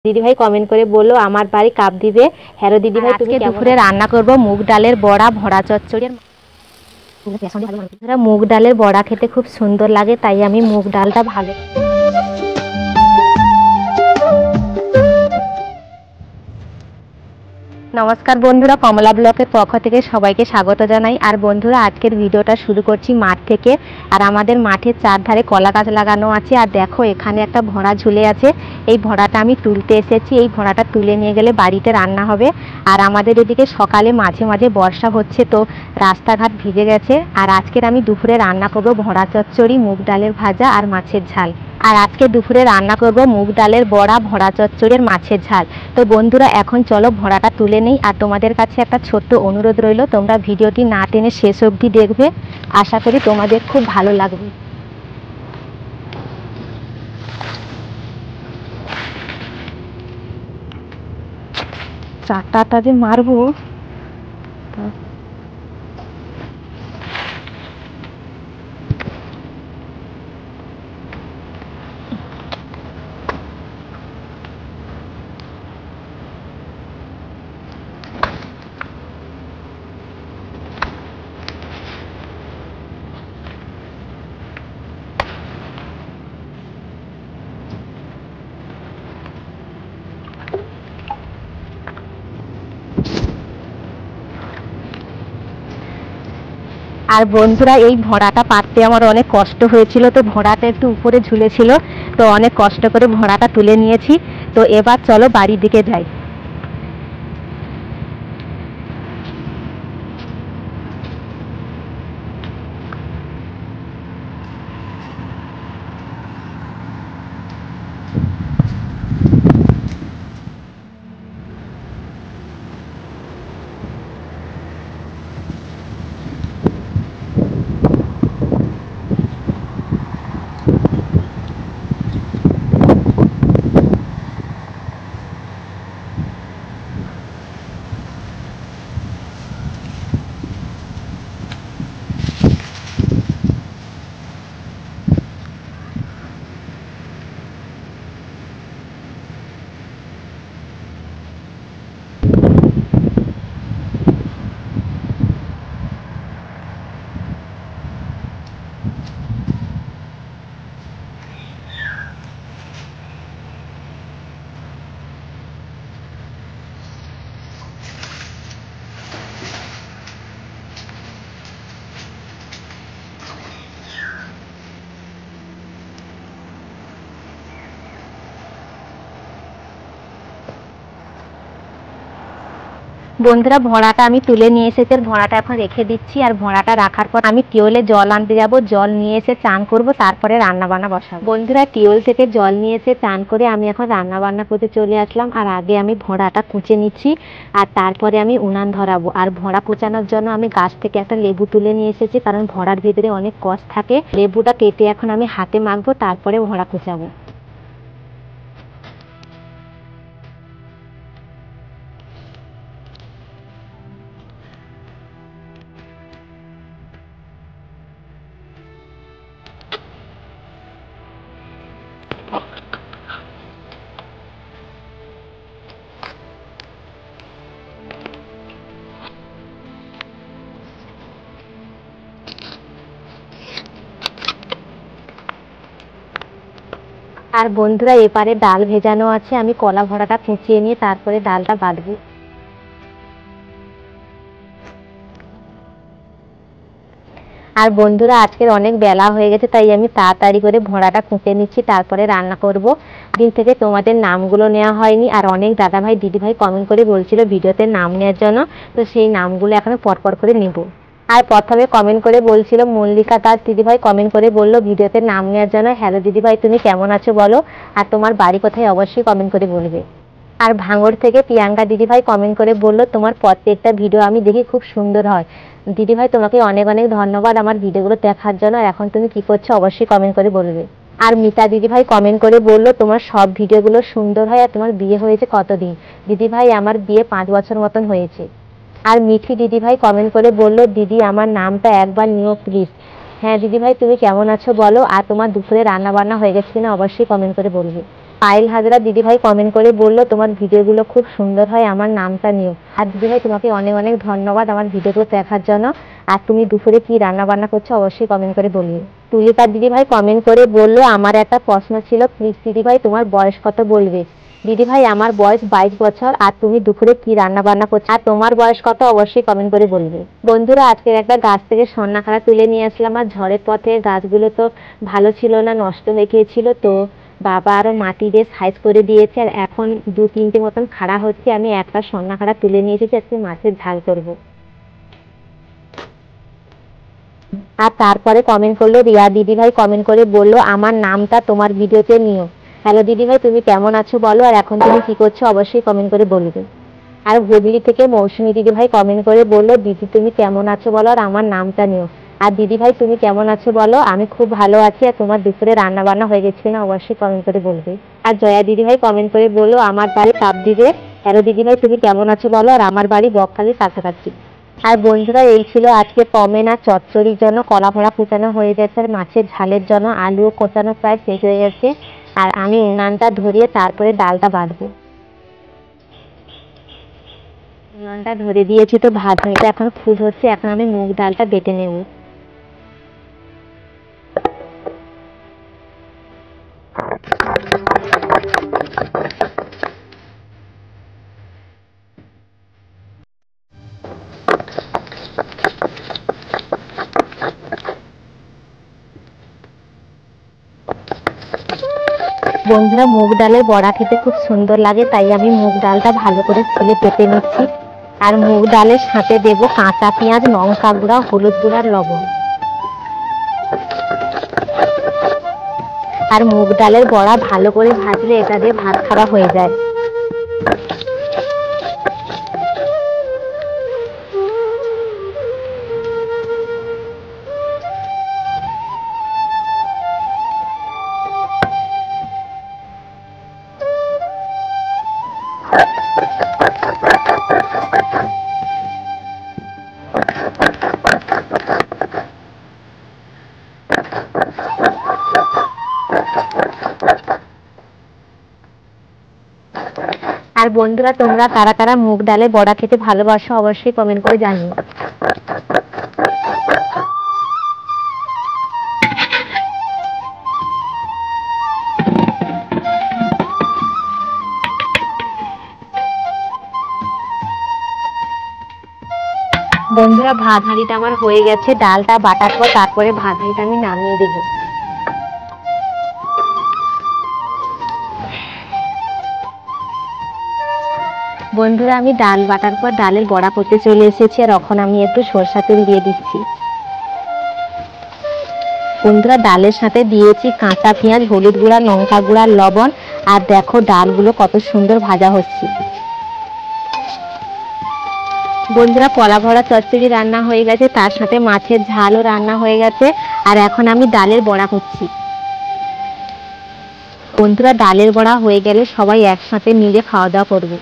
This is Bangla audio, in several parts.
দিদিভাই কমেন্ট করে বললো আমার বাড়ি কাপদ্বীপে। হ্যালো দিদিভাই, তুমি দুপুরে রান্না করব মুগ ডালের বড়া, ভরা চচ্চড়ি। মুগ ডালের বড়া খেতে খুব সুন্দর লাগে, তাই আমি মুগ ডালটা ভালো। নমস্কার বন্ধুরা, কমলা ব্লকের পক্ষ থেকে সবাইকে স্বাগত জানাই। আর বন্ধুরা, আজকের ভিডিওটা শুরু করছি মাঠ থেকে। আর আমাদের মাঠের চারধারে কলা গাছ লাগানো আছে। আর দেখো, এখানে একটা ভরা ঝুলে আছে। এই ভরাটা আমি তুলতে এসেছি। এই ভরাটা তুলে নিয়ে গেলে বাড়িতে রান্না হবে। আর আমাদের এদিকে সকালে মাঝে মাঝে বর্ষা হচ্ছে, তো রাস্তাঘাট ভিজে গেছে। আর আজকের আমি দুপুরে রান্না করব ভরা চচ্চড়ি, মুগ ডালের ভাজা আর মাছের ঝাল। আর আজকে দুপুরে রান্না করব মুগ ডালের বড়া, ভরা চচ্চড়ির মাছের ঝাল। তো বন্ধুরা, এখন চলো ভরাটা তুলে নেই। আর তোমাদের কাছে একটা ছোট্ট অনুরোধ রইল, তোমরা ভিডিওটি না টেনে শেষ অবধি দেখবে। আশা করি তোমাদের খুব ভালো লাগবে। চারটা যে মারবো। আর বন্ধুরা, এই ভরাটা পাততে আমার অনেক কষ্ট হয়েছিল। তো ভরাটা একটু উপরে ঝুলেছিল, তো অনেক কষ্ট করে ভরাটা তুলে নিয়েছি। তো এবার চলো বাড়ির দিকে যাই। বন্ধুরা, ভরাটা আমি তুলে নিয়ে এসেছি। ভরাটা এখন রেখে দিচ্ছি। আর ভরাটা রাখার পর আমি টিউলে জল আনতে যাব। জল নিয়ে এসে চান করব, তারপরে রান্না বান্না বসাবো। বন্ধুরা, টিউল থেকে জল নিয়ে এসে চান করে আমি এখন রান্না বান্না করতে চলে আসলাম। আর আগে আমি ভরাটা কুচে নিচ্ছি, আর তারপরে আমি উনান ধরাবো। আর ভরা কুচানোর জন্য আমি গাছ থেকে একটা লেবু তুলে নিয়ে এসেছি, কারণ ভরার ভিতরে অনেক কষ থাকে। লেবুটা কেটে এখন আমি হাতে মাখবো, তারপরে ভরা কুচাবো। আর বন্ধুরা, এপারে ডাল ভেজানো আছে। আমি কলা ভরাটা কুচিয়ে নিয়ে তারপরে ডালটা বাঁধবো। আর বন্ধুরা, আজকের অনেক বেলা হয়ে গেছে, তাই আমি তাড়াতাড়ি করে ভরাটা কুঁচে নিচ্ছি, তারপরে রান্না করব। দিন থেকে তোমাদের নামগুলো নেওয়া হয়নি। আর অনেক দাদাভাই দিদিভাই কমেন্ট করে বলছিল ভিডিওতে নাম নেওয়ার জন্য, তো সেই নামগুলো এখন পরপর করে নেব। আর প্রথমে কমেন্ট করে বলছিল মল্লিকা দাস দিদিভাই, কমেন্ট করে বললো ভিডিওতে নাম নেওয়ার জন্য। হ্যালো দিদিভাই, তুমি কেমন আছো বলো, আর তোমার বাড়ি কোথায় অবশ্যই কমেন্ট করে বলবে। আর ভাঙড় থেকে প্রিয়াঙ্কা দিদিভাই কমেন্ট করে বললো তোমার প্রত্যেকটা ভিডিও আমি দেখি খুব সুন্দর হয়। দিদিভাই, তোমাকে অনেক অনেক ধন্যবাদ আমার ভিডিওগুলো দেখার জন্য। আর এখন তুমি কি করছো অবশ্যই কমেন্ট করে বলবে। আর মিতা দিদিভাই কমেন্ট করে বললো তোমার সব ভিডিওগুলো সুন্দর হয়। আর তোমার বিয়ে হয়েছে কতদিন? দিদিভাই, আমার বিয়ে 5 বছর মতন হয়েছে। আর মিঠি দিদিভাই কমেন্ট করে বললো দিদি আমার নামটা একবার নিও প্লিজ। হ্যাঁ দিদিভাই, তুমি কেমন আছো বলো, আর তোমার দুপুরে রান্না বান্না হয়ে গেছে কিনা অবশ্যই কমেন্ট করে বলবে। পায়েল হাজরা দিদিভাই কমেন্ট করে বললো তোমার ভিডিওগুলো খুব সুন্দর হয়, আমার নামটা নিও। আর দিদিভাই তোমাকে অনেক অনেক ধন্যবাদ আমার ভিডিওগুলো দেখার জন্য। আর তুমি দুপুরে কি রান্না বান্না করছো অবশ্যই কমেন্ট করে বলবে। তুলিকা দিদিভাই কমেন্ট করে বললো আমার একটা প্রশ্ন ছিল, প্লিজ দিদিভাই তোমার বয়স কত বলবে। দিদিভাই আমার বয়স 22 বছর। আর তুমি দুপুরে কি রান্না বান্না করছো আর তোমার বয়স কত অবশ্যই কমেন্ট করে বলবে। বন্ধুরা আজকের একটা গাছ থেকে সন্নাখাড়া তুলে নিয়ে আসলাম, আর ঝড়ের পথে গাছগুলো তো ভালো ছিল না, নষ্ট হয়ে গিয়েছিল। তো বাবা আরো মাটি দিয়ে সাইজ করে দিয়েছে, আর এখন 2-3টে মতন খাড়া হচ্ছে। আমি একটা সন্নাখাড়া তুলে নিয়ে এসেছি, আজকে মাছের ঝাল করবো। আর তারপরে কমেন্ট করলো রিয়া দিদিভাই কমেন্ট করে বললো আমার নামটা তোমার ভিডিওতে নিও। হ্যালো দিদিভাই তুমি কেমন আছো বলো, আর এখন তুমি কি করছো অবশ্যই কমেন্ট করে বলবে। আর হুগলি থেকে মৌসুমী দিদিভাই কমেন্ট করে বললো দিদি তুমি কেমন আছো বলো, আর আমার নামটা নিও। আর দিদিভাই তুমি কেমন আছো বলো, আমি খুব ভালো আছি। আর তোমার দুপুরে রান্না বান্না হয়ে গেছে কিনা অবশ্যই কমেন্ট করে বলবে। আর জয়া দিদিভাই কমেন্ট করে বললো আমার বাড়ি কাপদিতে। হ্যালো দিদিভাই তুমি কেমন আছো বলো, আর আমার বাড়ি বকখালির কাছাকাছি। আর বন্ধুরা এই ছিল আজকে কমেন্ট। আর চচ্চড়ির জন্য কলা ভরা কুচানো হয়ে গেছে, আর মাছের ঝালের জন্য আলুও কোচানো প্রায় শেষ হয়ে গেছে। আর আমি উনানটা ধরিয়ে তারপরে ডালটা বাঁধবো। উনানটা ধরে দিয়েছি, তো ভাত হয়ে এখন ফুট হচ্ছে। এখন আমি মুগ ডালটা বেটে নেব। বন্ধুরা মুগ ডালের বড়া খেতে খুব সুন্দর লাগে, তাই আমি মুগ ডালটা ভালো করে ছুলে পেতে নিচ্ছি। আর মুগ ডালের সাথে দেবো কাঁচা পেঁয়াজ, লঙ্কা গুঁড়া, হলুদ গুঁড়া, লবণ। আর মুগ ডালের বড়া ভালো করে ভাজলে এটা দিয়ে ভাত খাওয়া হয়ে যায়। আর বন্ধুরা তোমরা কারা কারা মুগ ডালে বড়া খেতে ভালোবাসো অবশ্যই কমেন্ট করে জানিও। বন্ধুরা ভাত হাঁড়িটা আমার হয়ে গেছে, ডালটা বাটার পর তারপরে ভাত হাঁড়িটা আমি নামিয়ে দেবো। বন্ধুরা আমি ডাল বাটার পর ডালের বড়া করতে চলে এসেছি, আর এখন আমি একটু সরষা তেল দিয়ে দিচ্ছি। বন্ধুরা ডালের সাথে দিয়েছি কাঁচা পেঁয়াজ, হলুদ গুঁড়া, লঙ্কা গুঁড়া, লবণ। আর দেখো ডালগুলো কত সুন্দর ভাজা হচ্ছে। বন্ধুরা কলা ভরা চচ্চড়ি রান্না হয়ে গেছে, তার সাথে মাছের ঝালও রান্না হয়ে গেছে। আর এখন আমি ডালের বড়া করছি। বন্ধুরা ডালের বড়া হয়ে গেলে সবাই একসাথে মিলে খাওয়া দাওয়া করবো।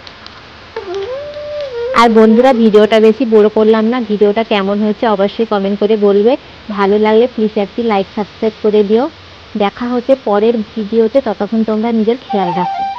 আর বন্ধুরা ভিডিওটা বেশি বড় করলাম না, ভিডিওটা কেমন হয়েছে অবশ্যই কমেন্ট করে বলবে। ভালো লাগলে প্লিজ একটি লাইক সাবস্ক্রাইব করে দিও। দেখা হচ্ছে পরের ভিডিওতে, ততক্ষণ তোমরা নিজের খেয়াল রাখো।